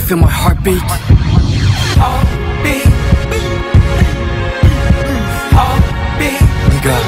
feel my heartbeat? Heartbeat. 네가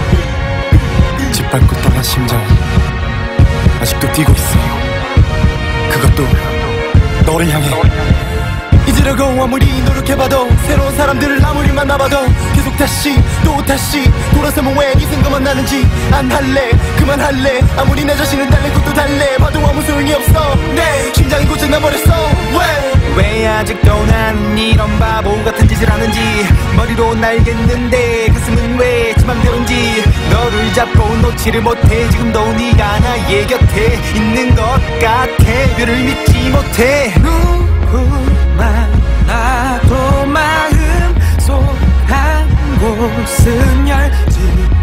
짓밟고 떠난 심장 아직도 뛰고 있어. 그것도 너를 향해. 잊으려고 아무리 노력해봐도 새로운 사람들을 아무리 만나봐도 계속 다시 또 다시 돌아서면 왜 네 생각만 나는지 안 할래 그만할래. 아무리 내 자신을 달래고 또 달래 봐도 아무 소용이 없어. 내 심장이 고장나버렸어. 왜 아직도 난 이런 바보 같은 짓을 하는지 머리로 알겠는데 가슴은 왜 지 맘대로인지. 너를 잡고 놓지를 못해. 지금도 네가 나의 곁에 있는 것 같아. 별을 믿지 못해. 누구만 나도 마음 속 한 곳은 열지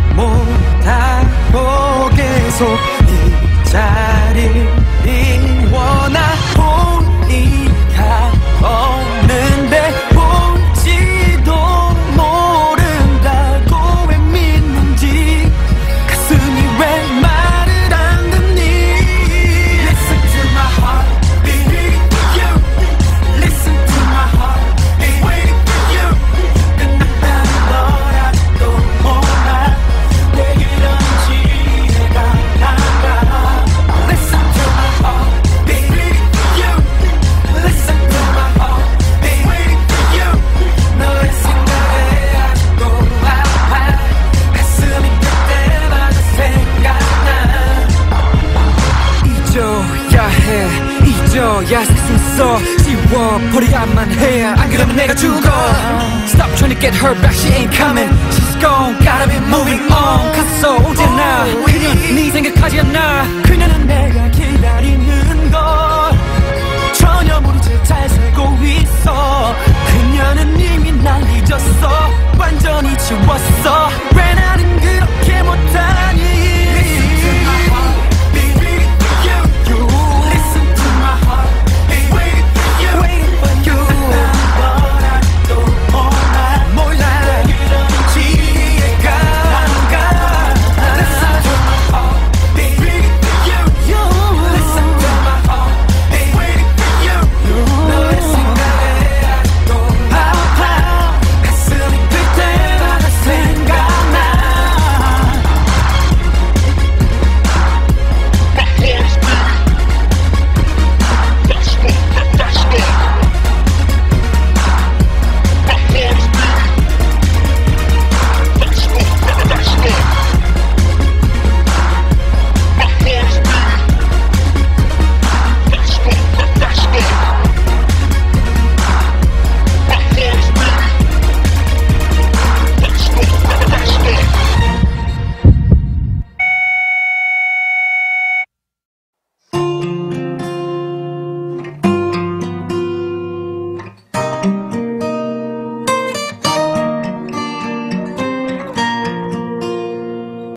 못하고 계속 이 자리를 원하. 본의가 없는데 볼지도 모른다고 왜 믿는지. 가슴이 왜 말을 안 듣니. Listen to my heartbeat. You listen to my heartbeat. Waiting for you. 끝났다는 너라도 몰라. 왜 이런지 이해가 안 가. Listen to my heartbeat. You listen to my heartbeat. Waiting for you. 너의 생각에 아직도 아파. 가슴이 그때마다 생각나. 잊어야 해 잊어야 살 수 있어. 지워버려야만 해. 안 그러면 내가 죽어. Stop trying to get her back. She ain't coming. She's gone. Gotta be moving on. 갔어 언제나. 그녀는 네 생각하지 않나. 그녀는 내가